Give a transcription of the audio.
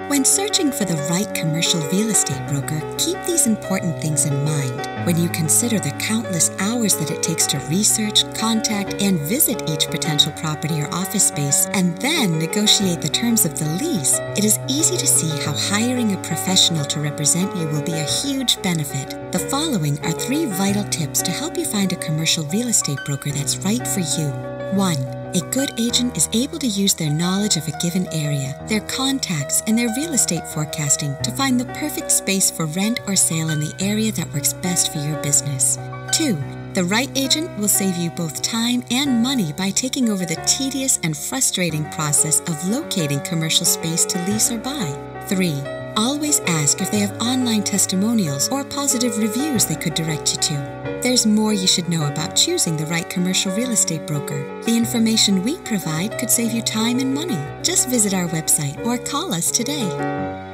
When searching for the right commercial real estate broker, keep these important things in mind when you consider the countless hours that it takes to research, contact, and visit each potential property or office space, and then negotiate the terms of the lease. It is easy to see how hiring a professional to represent you will be a huge benefit. The following are 3 vital tips to help you find a commercial real estate broker that's right for you. 1. A good agent is able to use their knowledge of a given area, their contacts, and their real estate forecasting to find the perfect space for rent or sale in the area that works best for your business. 2. The right agent will save you both time and money by taking over the tedious and frustrating process of locating commercial space to lease or buy. 3. Always ask if they have online testimonials or positive reviews they could direct you to. There's more you should know about choosing the right commercial real estate broker. The information we provide could save you time and money. Just visit our website or call us today.